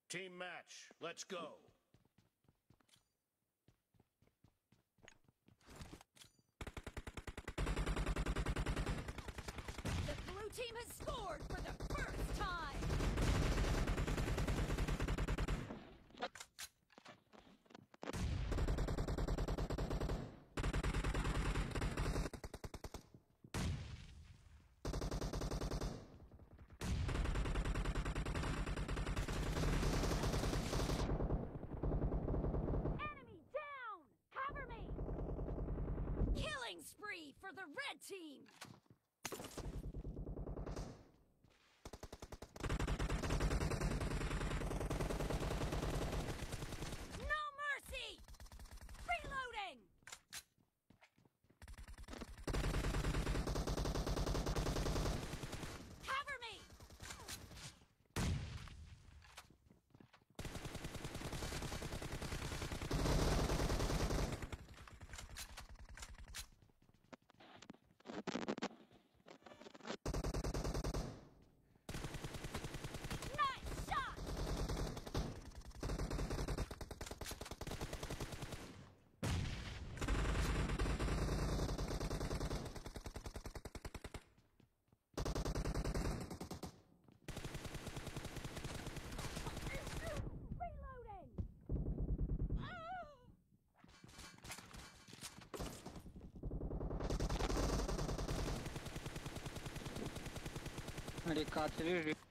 Team match, let's go. The blue team has scored for the first time! Killing spree for the red team! No mercy! Reloading! Cover me! Рекатри